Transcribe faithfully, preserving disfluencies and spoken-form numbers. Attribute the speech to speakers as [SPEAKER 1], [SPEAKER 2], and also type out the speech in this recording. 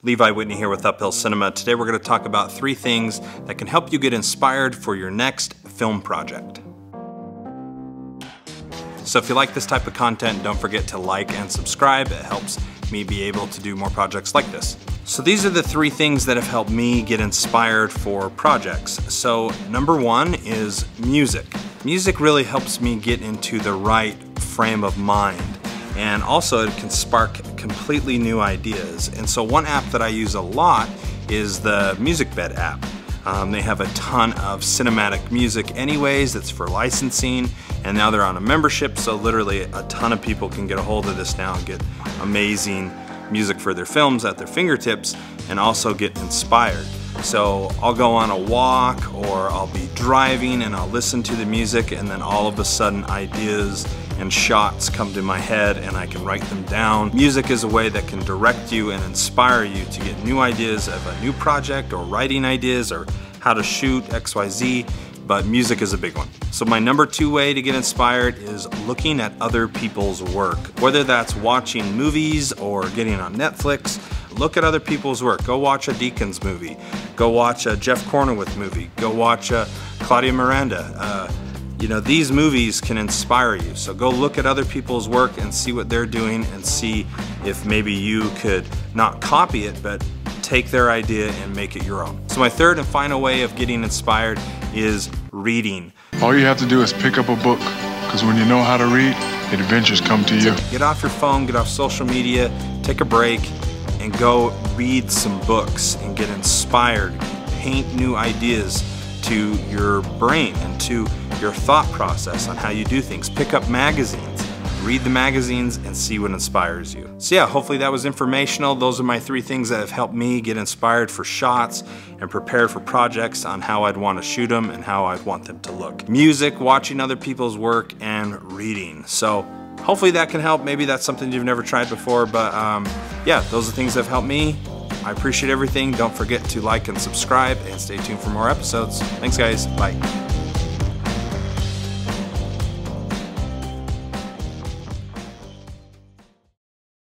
[SPEAKER 1] Levi Whitney here with Uphill Cinema. Today we're going to talk about three things that can help you get inspired for your next film project. So if you like this type of content, don't forget to like and subscribe. It helps me be able to do more projects like this. So these are the three things that have helped me get inspired for projects. So number one is music. Music really helps me get into the right frame of mind. And also it can spark completely new ideas. And so one app that I use a lot is the MusicBed app. Um, they have a ton of cinematic music anyways, that's for licensing, and now they're on a membership, so literally a ton of people can get a hold of this now and get amazing music for their films at their fingertips and also get inspired. So I'll go on a walk or I'll be driving and I'll listen to the music, and then all of a sudden ideas and shots come to my head and I can write them down. Music is a way that can direct you and inspire you to get new ideas of a new project or writing ideas or how to shoot X Y Z, but music is a big one. So my number two way to get inspired is looking at other people's work. Whether that's watching movies or getting on Netflix, look at other people's work. Go watch a Deakins movie. Go watch a Jeff Cornowith movie. Go watch a Claudia Miranda. Uh, You know, these movies can inspire you. So go look at other people's work and see what they're doing and see if maybe you could not copy it, but take their idea and make it your own. So my third and final way of getting inspired is reading.
[SPEAKER 2] All you have to do is pick up a book, because when you know how to read, adventures come to you.
[SPEAKER 1] Get off your phone, get off social media, take a break, and go read some books and get inspired. Paint new ideas to your brain and to your thought process on how you do things. Pick up magazines, read the magazines, and see what inspires you. So yeah, hopefully that was informational. Those are my three things that have helped me get inspired for shots and prepared for projects on how I'd want to shoot them and how I'd want them to look. Music, watching other people's work, and reading. So hopefully that can help. Maybe that's something you've never tried before, but um, yeah, those are things that have helped me. I appreciate everything. Don't forget to like and subscribe and stay tuned for more episodes. Thanks guys, bye.